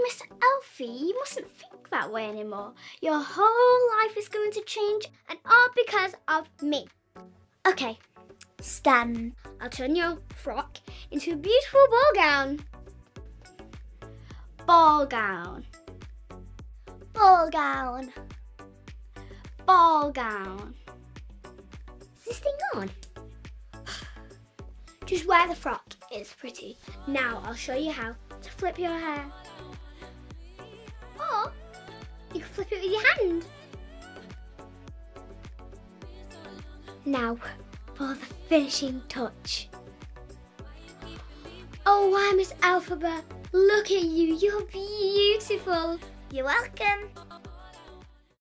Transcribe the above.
Miss Elfie, you mustn't think that way anymore. Your whole life is going to change, and all because of me. Okay, stand. I'll turn your frock into a beautiful ball gown. Ball gown. Ball gown. Ball gown. Is this thing on? Just wear the frock. It's pretty. Now I'll show you how to flip your hair. Or you can flip it with your hand. Now for the finishing touch. Oh wow, Miss Alphabet, look at you. You're beautiful. You're welcome.